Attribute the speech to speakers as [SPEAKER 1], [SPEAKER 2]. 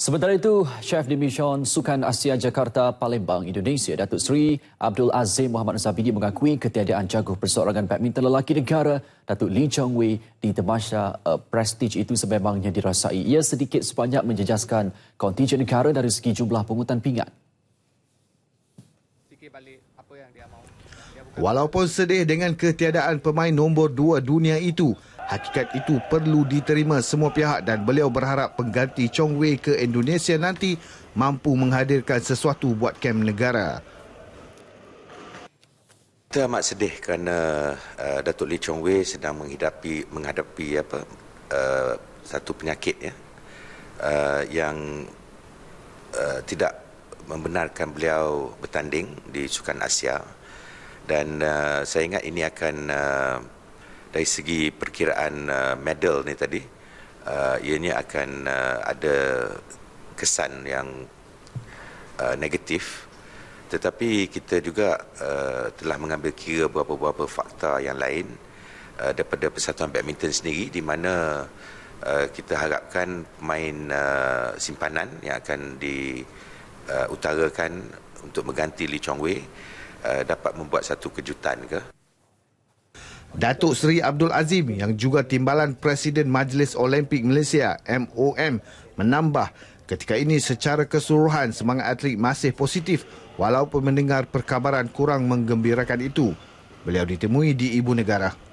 [SPEAKER 1] Sementara itu, Chef Division Sukan Asia Jakarta Palembang, Indonesia, Datuk Seri Abdul Azim Muhammad Zabidi mengakui ketiadaan jaguh perseorangan badminton lelaki negara Datuk Lee Chong Wei di tamasya prestij itu sememangnya dirasai. Ia sedikit sebanyak menjejaskan kontijen negara dari segi jumlah pungutan pingat.
[SPEAKER 2] Walaupun sedih dengan ketiadaan pemain nombor 2 dunia itu, hakikat itu perlu diterima semua pihak dan beliau berharap pengganti Chong Wei ke Indonesia nanti mampu menghadirkan sesuatu buat kem negara.
[SPEAKER 3] Kita amat sedih kerana Datuk Lee Chong Wei sedang menghadapi satu penyakit yang tidak membenarkan beliau bertanding di Sukan Asia, dan saya ingat ini akan dari segi perkiraan medal ni tadi, ianya akan ada kesan yang negatif. Tetapi kita juga telah mengambil kira beberapa fakta yang lain daripada Persatuan Badminton sendiri, di mana kita harapkan pemain simpanan yang akan diutarakan untuk mengganti Lee Chong Wei dapat membuat satu kejutan ke.
[SPEAKER 2] Datuk Seri Abdul Azim yang juga Timbalan Presiden Majlis Olimpik Malaysia MOM menambah ketika ini secara keseluruhan semangat atlet masih positif walaupun mendengar perkabaran kurang menggembirakan itu. Beliau ditemui di Ibu Negara.